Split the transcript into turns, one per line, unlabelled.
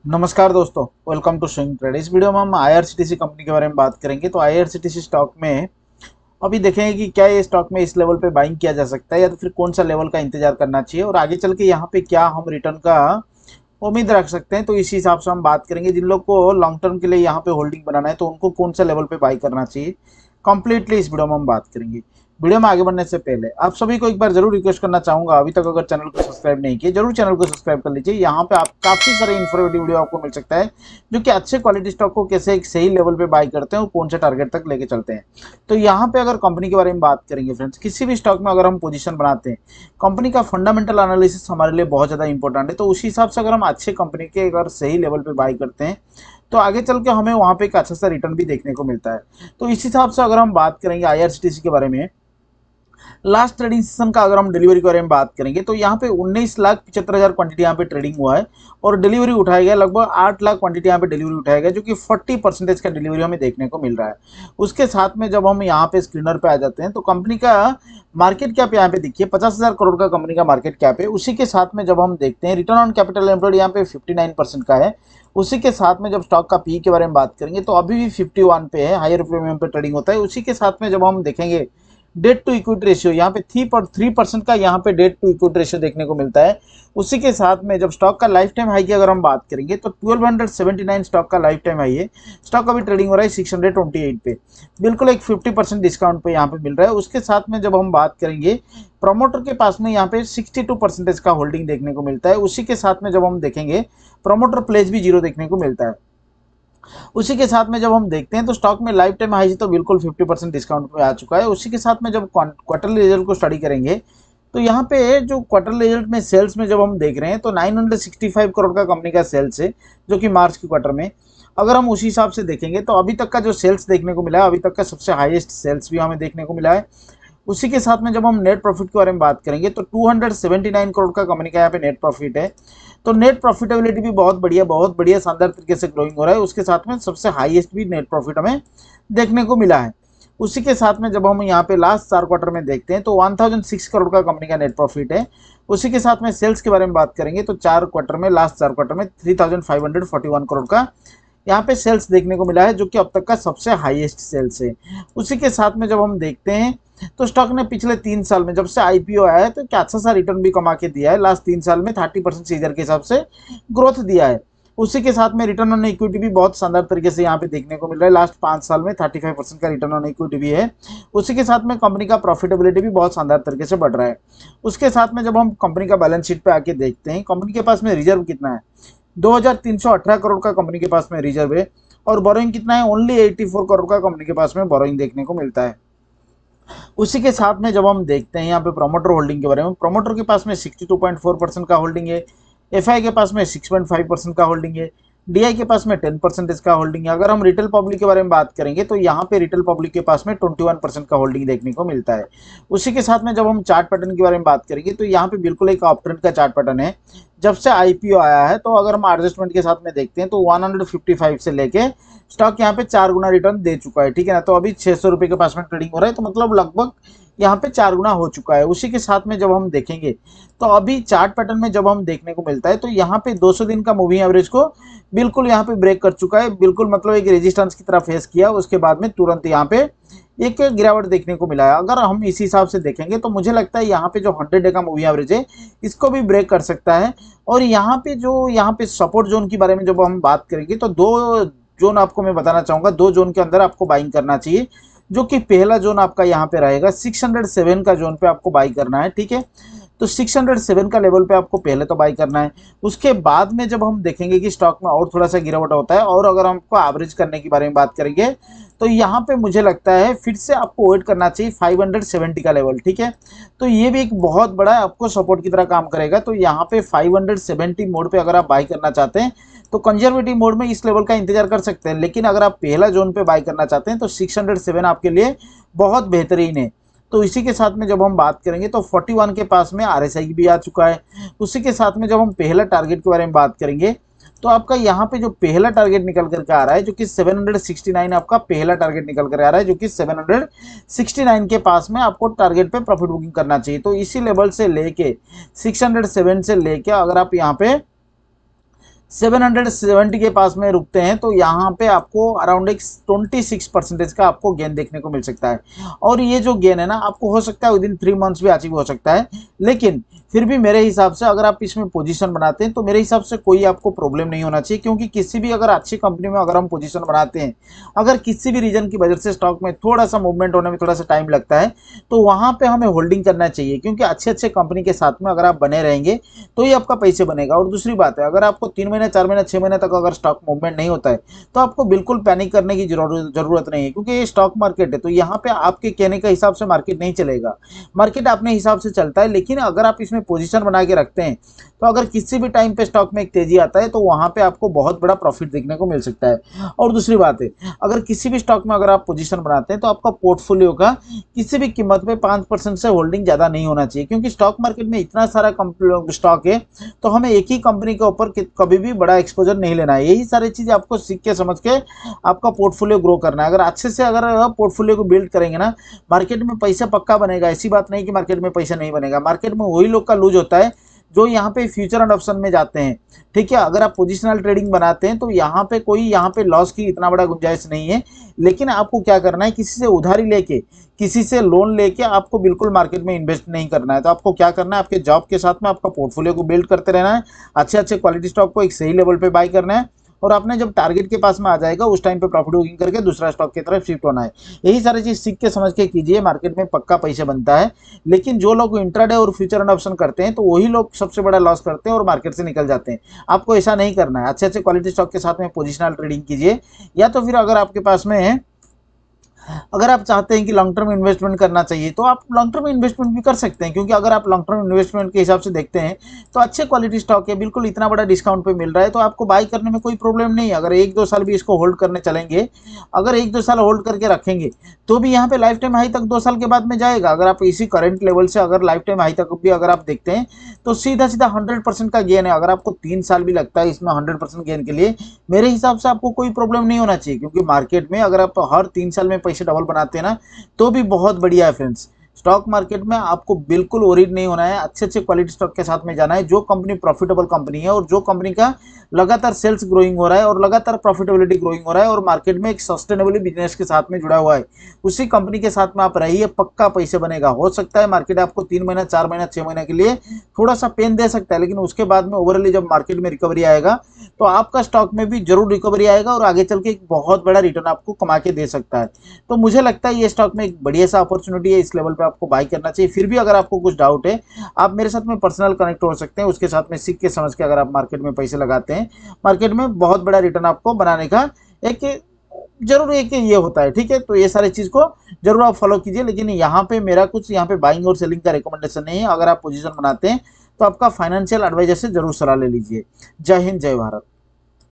नमस्कार दोस्तों, welcome to swing trade. इस वीडियो में हम आईआरसीटीसी कंपनी के बारे में बात करेंगे। तो आईआरसीटीसी स्टॉक में अभी देखेंगे कि क्या ये स्टॉक में इस लेवल पे बाइंग किया जा सकता है या तो फिर कौन सा लेवल का इंतजार करना चाहिए और आगे चल के यहाँ पे क्या हम रिटर्न का उम्मीद रख सकते हैं। तो इसी हिसाब से हम बात करेंगे। जिन लोग को लॉन्ग टर्म के लिए यहाँ पे होल्डिंग बनाना है तो उनको कौन सा लेवल पे बाई करना चाहिए, कंप्लीटली इस वीडियो में हम बात करेंगे। वीडियो में आगे बढ़ने से पहले आप सभी को एक बार जरूर रिक्वेस्ट करना चाहूंगा, अभी तक अगर चैनल को सब्सक्राइब नहीं किए जरूर चैनल को सब्सक्राइब कर लीजिए। यहाँ पे आप काफी सारे इन्फॉर्मेटिव वीडियो आपको मिल सकता है जो कि अच्छे क्वालिटी स्टॉक को कैसे एक सही लेवल पे बाई करते हैं और कौन से टारगेट तक लेके चलते हैं। तो यहाँ पे अगर कंपनी के बारे में बात करेंगे फ्रेंड्स, किसी भी स्टॉक में अगर हम पोजीशन बनाते हैं, कंपनी का फंडामेंटल एनालिसिस हमारे लिए बहुत ज़्यादा इंपॉर्टेंट है। तो उसी हिसाब से अगर हम अच्छे कंपनी के अगर सही लेवल पे बाई करते हैं तो आगे चल के हमें वहाँ पे एक अच्छा सा रिटर्न भी देखने को मिलता है। तो इस हिसाब से अगर हम बात करेंगे आईआरसीटीसी के बारे में, लास्ट ट्रेडिंग सेशन का अगर हम डिलीवरी के बारे में बात करेंगे तो यहाँ पे 19,75,000 क्वांटिटी यहाँ पे ट्रेडिंग हुआ है और डिलीवरी उठाया गया लगभग 8 लाख क्वांटिटी यहाँ पे डिलीवरी उठाया गया, जो कि 40% का डिलीवरी हमें देखने को मिल रहा है। उसके साथ में जब हम यहाँ पे स्क्रीनर पे आ जाते हैं तो कंपनी का मार्केट कैप यहाँ पे देखिए 50,000 करोड़ का कंपनी का मार्केट कैप है। उसी के साथ में जब हम देखते हैं रिटर्न ऑन कैपिटल एम्प्लॉयड यहाँ पे 59% का है। उसी के साथ में जब स्टॉक का पी के बारे में बात करेंगे तो अभी भी 51 पे है, हायर प्रीमियम पे ट्रेडिंग होता है। उसी के साथ में जब हम देखेंगे डेट टू इक्विटी रेशियो यहाँ पे 3% का यहाँ पे डेट टू इक्विटी रेशियो देखने को मिलता है। उसी के साथ में जब स्टॉक का लाइफ टाइम हाई की अगर हम बात करेंगे तो 1279 स्टॉक का लाइफ टाइम हाई है। स्टॉक अभी ट्रेडिंग हो रहा है 628 पे, बिल्कुल एक 50% डिस्काउंट पे यहाँ पे मिल रहा है। उसके साथ में जब हम बात करेंगे प्रमोटर के पास में यहाँ पे 62% का होल्डिंग देखने को मिलता है। उसी के साथ में जब हम देखेंगे प्रमोटर प्लेज भी 0 देखने को मिलता है। उसी के साथ में जब हम देखते हैं तो स्टॉक में लाइफ टाइम हाई से तो बिल्कुल 50% डिस्काउंट पे आ चुका है। उसी के साथ में जब क्वार्टरली रिजल्ट को स्टडी करेंगे तो यहाँ पे जो क्वार्टरली रिजल्ट में सेल्स में जब हम देख रहे हैं तो 965 करोड़ का कंपनी का सेल्स है, जो कि मार्च के क्वार्टर में। अगर हम उसी हिसाब से देखेंगे तो अभी तक का जो सेल्स देखने को मिला है, अभी तक का सबसे हाईएस्ट सेल्स भी हमें देखने को मिला है। उसी के साथ में जब हम नेट प्रॉफिट के बारे में बात करेंगे तो 279 करोड़ का कंपनी का यहाँ पे नेट प्रॉफिट है। तो नेट प्रॉफिटेबिलिटी भी बहुत बढ़िया शानदार तरीके से ग्रोइंग हो रहा है। उसके साथ में सबसे हाईएस्ट भी नेट प्रॉफिट हमें देखने को मिला है। उसी के साथ में जब हम यहाँ पे लास्ट 4 क्वार्टर में देखते हैं तो 1006 करोड़ का कंपनी का नेट प्रॉफिट है। उसी के साथ में सेल्स के बारे में बात करेंगे तो लास्ट 4 क्वार्टर में 3541 करोड़ का यहाँ पे सेल्स देखने को मिला है, जो कि अब तक का सबसे हाईएस्ट सेल्स है। उसी के साथ में जब हम देखते हैं तो स्टॉक ने पिछले 3 साल में जब से आईपीओ आया है तो क्या अच्छा सा रिटर्न भी कमा के दिया है। लास्ट 3 साल में 30% सीजर के हिसाब से ग्रोथ दिया है। उसी के साथ में रिटर्न ऑन इक्विटी भी बहुत शानदार तरीके से यहाँ पे देखने को मिल रहा है। लास्ट 5 साल में 35% का रिटर्न ऑन इक्विटी भी है। उसी के साथ में कंपनी का प्रॉफिटेबिलिटी भी बहुत शानदार तरीके से बढ़ रहा है। उसके साथ में जब हम कंपनी का बैलेंस शीट पे आके देखते हैं, कंपनी के पास में रिजर्व कितना है, 2318 करोड़ का कंपनी के पास में रिजर्व है और बोरोइंग कितना है, ओनली 84 करोड़ का कंपनी के पास में बोरोइंग देखने को मिलता है। उसी के साथ में जब हम देखते हैं यहाँ पे प्रोमोटर होल्डिंग के बारे में, प्रोमोटर के पास में 62.4% का होल्डिंग है, एफआई के पास में 6.5% का होल्डिंग है, डीआई के पास में 10% का होल्डिंग है। अगर हम रिटेल पब्लिक के बारे में बात करेंगे तो यहाँ पे रिटेल पब्लिक के पास में 21% का होल्डिंग देखने को मिलता है। उसी के साथ में जब हम चार्ट पैटर्न के बारे में बात करेंगे तो यहाँ पे बिल्कुल एक अप ट्रेंड का चार्ट पैटर्न है जब से आईपीओ आया है। तो अगर हम एडजस्टमेंट के साथ में देखते हैं तो 155 से लेके स्टॉक यहाँ पे 4 गुना रिटर्न दे चुका है, ठीक है ना। तो अभी 600 रुपये के पास में ट्रेडिंग हो रहा है, तो मतलब लगभग यहाँ पे 4 गुना हो चुका है। उसी के साथ में जब हम देखेंगे तो अभी चार्ट पैटर्न में जब हम देखने को मिलता है तो यहाँ पे 200 दिन का मूविंग एवरेज को बिल्कुल यहाँ पे ब्रेक कर चुका है, बिल्कुल मतलब एक रेजिस्टेंस की तरह फेस किया। उसके बाद में तुरंत यहाँ पे एक गिरावट देखने को मिला है। अगर हम इसी हिसाब से देखेंगे तो मुझे लगता है यहाँ पे जो 100 डे का मूविंग एवरेज है इसको भी ब्रेक कर सकता है। और यहाँ पे सपोर्ट जोन के बारे में जब हम बात करेंगे तो 2 जोन आपको मैं बताना चाहूंगा। 2 जोन के अंदर आपको बाइंग करना चाहिए, जो कि पहला जोन आपका यहाँ पे रहेगा 607 का जोन पे आपको बाई करना है, ठीक है। तो 607 का लेवल पे आपको पहले तो बाई करना है। उसके बाद में जब हम देखेंगे कि स्टॉक में और थोड़ा सा गिरावट होता है और अगर हमको एवरेज करने के बारे में बात करेंगे तो यहाँ पे मुझे लगता है फिर से आपको वेट करना चाहिए 570 का लेवल, ठीक है। तो ये भी एक बहुत बड़ा आपको सपोर्ट की तरह काम करेगा। तो यहाँ पे 570 मोड पे अगर आप बाई करना चाहते हैं तो कंजर्वेटिव मोड में इस लेवल का इंतजार कर सकते हैं, लेकिन अगर आप पहला जोन पे बाई करना चाहते हैं तो 607 आपके लिए बहुत बेहतरीन है। तो इसी के साथ में जब हम बात करेंगे तो 41 के पास में आरएसआई भी आ चुका है। उसी के साथ में जब हम पहला टारगेट के बारे में बात करेंगे तो आपका यहाँ पे जो पहला टारगेट निकल करके आ रहा है, जो कि 769 आपका पहला टारगेट निकल कर आ रहा है, जो कि 769 के पास में आपको टारगेट पे प्रॉफिट बुकिंग करना चाहिए। तो इसी लेवल से लेके 607 से लेके अगर आप यहाँ पे 770 के पास में रुकते हैं तो यहाँ पे आपको अराउंड एक 26% का आपको गेन देखने को मिल सकता है। और ये जो गेन है ना, आपको हो सकता है विद इन 3 मंथ्स भी अचीव हो सकता है, लेकिन फिर भी मेरे हिसाब से अगर आप इसमें पोजीशन बनाते हैं तो मेरे हिसाब से कोई आपको प्रॉब्लम नहीं होना चाहिए। क्योंकि किसी भी अगर अच्छी कंपनी में अगर हम पोजीशन बनाते हैं, अगर किसी भी रीजन की वजह से स्टॉक में थोड़ा सा मूवमेंट होने में थोड़ा सा टाइम लगता है, तो वहाँ पे हमें होल्डिंग करना चाहिए। क्योंकि अच्छे अच्छे कंपनी के साथ में अगर आप बने रहेंगे तो ही आपका पैसे बनेगा। और दूसरी बात है, अगर आपको 3 महीने 4 महीने 6 महीने तक अगर स्टॉक मूवमेंट नहीं होता है तो आपको बिल्कुल पैनिक करने की जरूरत नहीं है। क्योंकि ये स्टॉक मार्केट है, तो यहाँ पे आपके कहने के हिसाब से मार्केट नहीं चलेगा, मार्केट अपने हिसाब से चलता है। लेकिन अगर आप इसमें पोजीशन बना के रखते हैं तो अगर किसी भी टाइम पे स्टॉक में एक तेजी आता है तो वहां पे आपको बहुत बड़ा प्रॉफिट देखने को मिल सकता है। और दूसरी बात है, अगर किसी भी स्टॉक में अगर आप पोजीशन बनाते हैं तो आपका पोर्टफोलियो का किसी भी कीमत पे 5% से होल्डिंग ज़्यादा नहीं होना चाहिए। क्योंकि स्टॉक मार्केट में इतना सारा स्टॉक है, तो हमें एक ही कंपनी के ऊपर कभी भी बड़ा एक्सपोजर नहीं लेना है। यही सारी चीज़ आपको सीख के समझ के आपका पोर्टफोलियो ग्रो करना है। अगर अच्छे से अगर पोर्टफोलियो को बिल्ड करेंगे ना, मार्केट में पैसा पक्का बनेगा। ऐसी बात नहीं कि मार्केट में पैसा नहीं बनेगा। मार्केट में वही लोग का लूज होता है जो यहाँ पे फ्यूचर एंड ऑप्शन में जाते हैं। ठीक है, अगर आप पोजिशनल ट्रेडिंग बनाते हैं तो यहाँ पे लॉस की इतना बड़ा गुंजाइश नहीं है। लेकिन आपको क्या करना है, किसी से उधारी लेके, किसी से लोन लेके आपको बिल्कुल मार्केट में इन्वेस्ट नहीं करना है। तो आपको क्या करना है, आपके जॉब के साथ में आपका पोर्टफोलियो को बिल्ड करते रहना है, अच्छे अच्छे क्वालिटी स्टॉक को एक सही लेवल पे बाय करना है, और आपने जब टारगेट के पास में आ जाएगा उस टाइम पे प्रॉफिट बुकिंग करके दूसरा स्टॉक की तरफ शिफ्ट होना है। यही सारी चीज सीख के समझ के कीजिए, मार्केट में पक्का पैसे बनता है। लेकिन जो लोग इंट्राडे और फ्यूचर एंड ऑप्शन करते हैं तो वही लोग सबसे बड़ा लॉस करते हैं और मार्केट से निकल जाते हैं। आपको ऐसा नहीं करना है। अच्छे अच्छे क्वालिटी स्टॉक के साथ में पोजिशनल ट्रेडिंग कीजिए, या तो फिर अगर आपके पास में है, अगर आप चाहते हैं कि लॉन्ग टर्म इन्वेस्टमेंट करना चाहिए तो आप लॉन्ग टर्म इन्वेस्टमेंट भी कर सकते हैं। क्योंकि अगर आप लॉन्ग टर्म इन्वेस्टमेंट के हिसाब से देखते हैं तो अच्छे क्वालिटी स्टॉक है, बिल्कुल इतना बड़ा डिस्काउंट पे मिल रहा है, तो आपको बाई करने में कोई प्रॉब्लम नहीं है। अगर 1-2 साल भी इसको होल्ड करने चलेंगे, अगर 1-2 साल होल्ड करके रखेंगे तो भी यहाँ पे लाइफ टाइम हाई तक 2 साल के बाद में जाएगा। अगर आप इसी करंट लेवल से अगर लाइफ टाइम हाई तक भी अगर आप देखते हैं तो सीधा सीधा 100% का गेन है। अगर आपको 3 साल भी लगता है इसमें 100% गेन के लिए, मेरे हिसाब से आपको कोई प्रॉब्लम नहीं होना चाहिए। क्योंकि मार्केट में अगर आप हर 3 साल में पैसे डबल बनाते हैं ना, तो भी बहुत बढ़िया है फ्रेंड्स। स्टॉक मार्केट में आपको बिल्कुल वरीड नहीं होना है, अच्छे अच्छे क्वालिटी स्टॉक के साथ में जाना है। जो कंपनी प्रॉफिटेबल कंपनी है और जो कंपनी का लगातार सेल्स ग्रोइंग हो रहा है और लगातार प्रॉफिटेबिलिटी ग्रोइंग हो रहा है और मार्केट में एक सस्टेनेबल बिजनेस के साथ में जुड़ा हुआ है, उसी कंपनी के साथ में आप रहिए, पक्का पैसे बनेगा। हो सकता है मार्केट आपको 3 महीना 4 महीना 6 महीने के लिए थोड़ा सा पेन दे सकता है, लेकिन उसके बाद में ओवरऑली जब मार्केट में रिकवरी आएगा तो आपका स्टॉक में भी जरूर रिकवरी आएगा और आगे चल के एक बहुत बड़ा रिटर्न आपको कमा के दे सकता है। तो मुझे लगता है ये स्टॉक में एक बढ़िया सा अपॉर्चुनिटी है, इस लेवल पे आपको बाई करना चाहिए। फिर भी अगर आपको कुछ डाउट है, आप मेरे साथ में पर्सनल कनेक्ट हो सकते हैं, उसके साथ में सीख के समझ के अगर आप मार्केट में पैसे लगाते हैं, मार्केट में बहुत बड़ा रिटर्न आपको बनाने का एक जरूर एक ये होता है। ठीक है, तो ये सारी चीज को जरूर आप फॉलो कीजिए। लेकिन यहाँ पे मेरा कुछ यहाँ पे बाइंग और सेलिंग का रिकमेंडेशन नहीं है। अगर आप पोजीशन बनाते हैं तो आपका फाइनेंशियल एडवाइजर से जरूर सलाह ले लीजिए। जय हिंद, जय भारत।